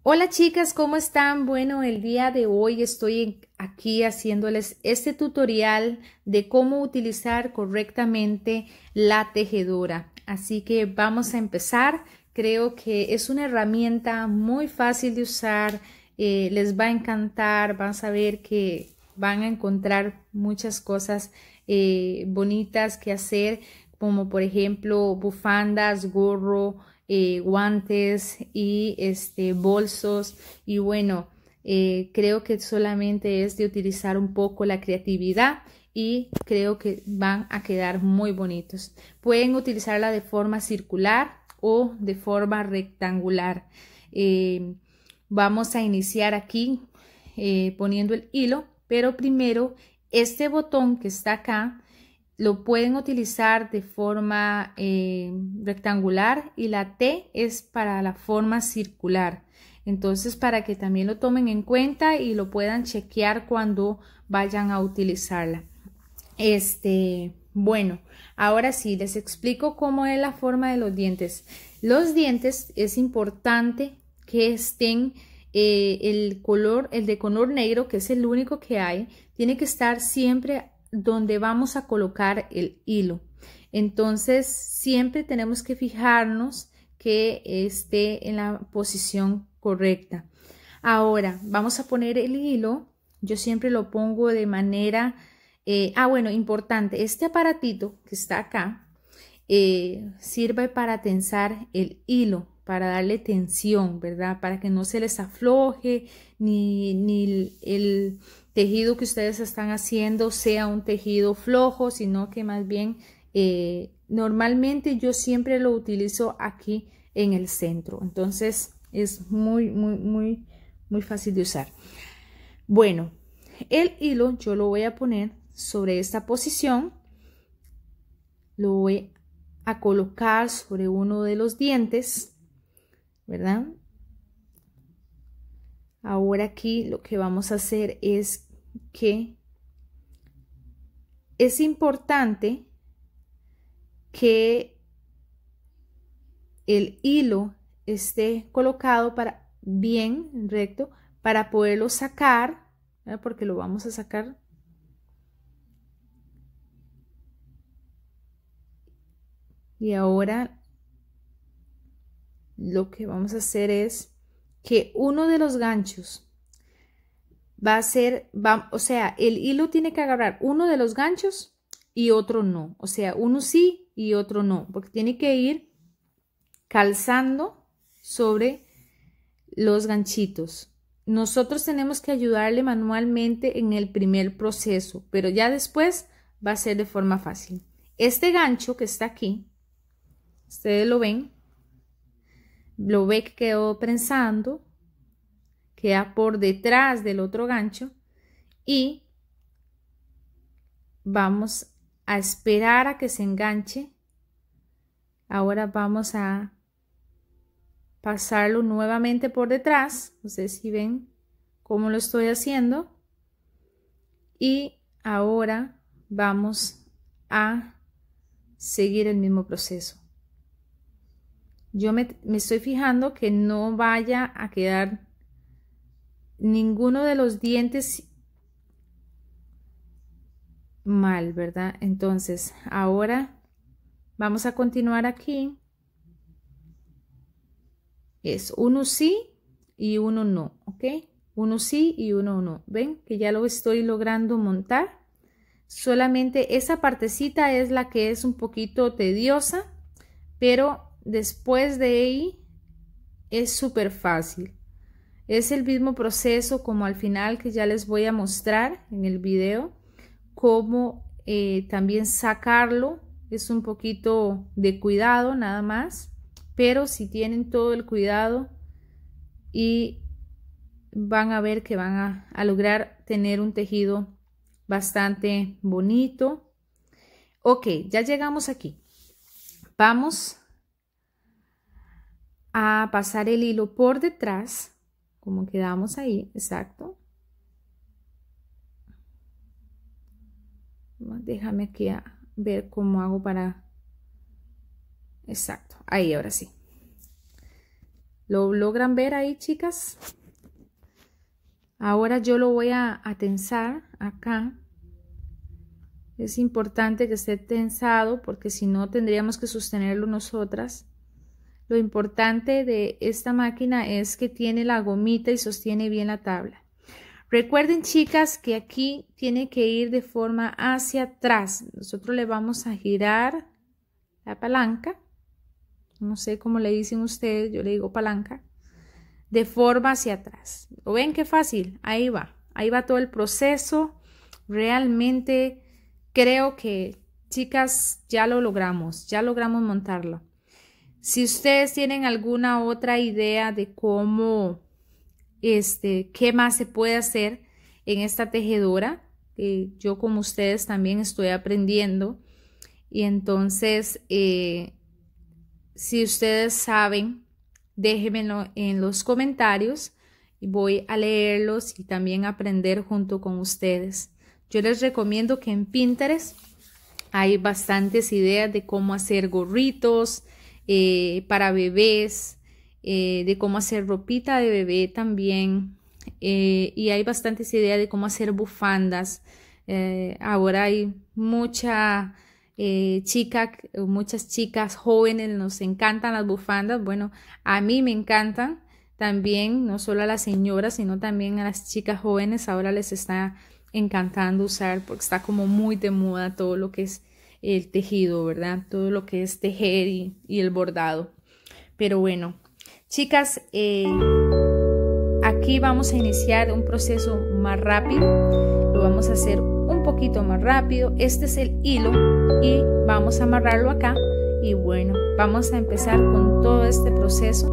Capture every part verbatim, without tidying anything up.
Hola chicas, ¿cómo están? Bueno, el día de hoy estoy aquí haciéndoles este tutorial de cómo utilizar correctamente la tejedora. Así que vamos a empezar. Creo que es una herramienta muy fácil de usar, eh, les va a encantar, van a ver que van a encontrar muchas cosas eh, bonitas que hacer, como por ejemplo bufandas, gorro, Eh, guantes y este bolsos. Y bueno, eh, creo que solamente es de utilizar un poco la creatividad y creo que van a quedar muy bonitos. Pueden utilizarla de forma circular o de forma rectangular. Eh, vamos a iniciar aquí eh, poniendo el hilo, pero primero este botón que está acá lo pueden utilizar de forma eh, rectangular y la T es para la forma circular. Entonces, para que también lo tomen en cuenta y lo puedan chequear cuando vayan a utilizarla. Este, bueno, ahora sí, les explico cómo es la forma de los dientes. Los dientes es importante que estén eh, el color, el de color negro, que es el único que hay, tiene que estar siempre donde vamos a colocar el hilo. Entonces siempre tenemos que fijarnos que esté en la posición correcta. Ahora vamos a poner el hilo. Yo siempre lo pongo de manera eh, ah bueno, importante, este aparatito que está acá eh, sirve para tensar el hilo, para darle tensión, ¿verdad? Para que no se les afloje ni, ni el, el tejido que ustedes están haciendo sea un tejido flojo, sino que más bien eh, normalmente yo siempre lo utilizo aquí en el centro. Entonces es muy, muy, muy, muy fácil de usar. Bueno, el hilo yo lo voy a poner sobre esta posición. Lo voy a colocar sobre uno de los dientes, ¿verdad? Ahora aquí lo que vamos a hacer es que es importante que el hilo esté colocado para bien recto para poderlo sacar, ¿verdad? Porque lo vamos a sacar. Y ahora lo que vamos a hacer es que uno de los ganchos va a ser, va, o sea, el hilo tiene que agarrar uno de los ganchos y otro no. O sea, uno sí y otro no, porque tiene que ir calzando sobre los ganchitos. Nosotros tenemos que ayudarle manualmente en el primer proceso, pero ya después va a ser de forma fácil. Este gancho que está aquí, ustedes lo ven, lo ve que quedó prensando, queda por detrás del otro gancho y vamos a esperar a que se enganche. Ahora vamos a pasarlo nuevamente por detrás. No sé si ven cómo lo estoy haciendo. Y ahora vamos a seguir el mismo proceso. Yo me, me estoy fijando que no vaya a quedar ninguno de los dientes mal, ¿verdad? Entonces ahora vamos a continuar aquí. Es uno sí y uno no, ¿ok? Uno sí y uno no. ¿Ven que ya lo estoy logrando montar? Solamente esa partecita es la que es un poquito tediosa, pero después de ahí es súper fácil. Es el mismo proceso como al final que ya les voy a mostrar en el video, cómo eh, también sacarlo. Es un poquito de cuidado nada más, pero si tienen todo el cuidado y van a ver que van a, a lograr tener un tejido bastante bonito. Ok, ya llegamos aquí. Vamos a pasar el hilo por detrás, como quedamos ahí, exacto. Déjame aquí a ver cómo hago para... Exacto, ahí ahora sí. ¿Lo logran ver ahí, chicas? Ahora yo lo voy a, a tensar acá. Es importante que esté tensado porque si no tendríamos que sostenerlo nosotras. Lo importante de esta máquina es que tiene la gomita y sostiene bien la tabla. Recuerden, chicas, que aquí tiene que ir de forma hacia atrás. Nosotros le vamos a girar la palanca. No sé cómo le dicen ustedes, yo le digo palanca. De forma hacia atrás. ¿Lo ven qué fácil? Ahí va. Ahí va todo el proceso. Realmente creo que, chicas, ya lo logramos. Ya logramos montarlo. Si ustedes tienen alguna otra idea de cómo, este, qué más se puede hacer en esta tejedora, eh, yo como ustedes también estoy aprendiendo. Y entonces, eh, si ustedes saben, déjenmelo en los comentarios y voy a leerlos y también aprender junto con ustedes. Yo les recomiendo que en Pinterest hay bastantes ideas de cómo hacer gorritos eh, para bebés, eh, de cómo hacer ropita de bebé también, eh, y hay bastantes ideas de cómo hacer bufandas. Eh, ahora hay mucha eh, chica, muchas chicas jóvenes, nos encantan las bufandas. Bueno, a mí me encantan también, no solo a las señoras, sino también a las chicas jóvenes. Ahora les está encantando usar porque está como muy de moda todo lo que es el tejido, ¿verdad? Todo lo que es tejer y, y el bordado. Pero bueno, chicas, eh, aquí vamos a iniciar un proceso más rápido. Lo vamos a hacer un poquito más rápido. Este es el hilo y vamos a amarrarlo acá. Y bueno, vamos a empezar con todo este proceso.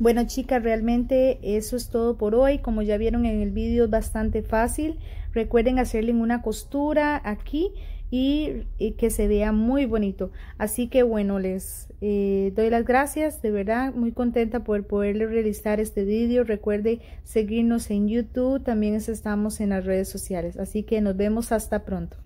Bueno, chicas, realmente eso es todo por hoy. Como ya vieron en el vídeo, es bastante fácil. Recuerden hacerle una costura aquí y, y que se vea muy bonito. Así que bueno, les eh, doy las gracias, de verdad muy contenta por poderles realizar este vídeo. Recuerde seguirnos en YouTube, también estamos en las redes sociales. Así que nos vemos hasta pronto.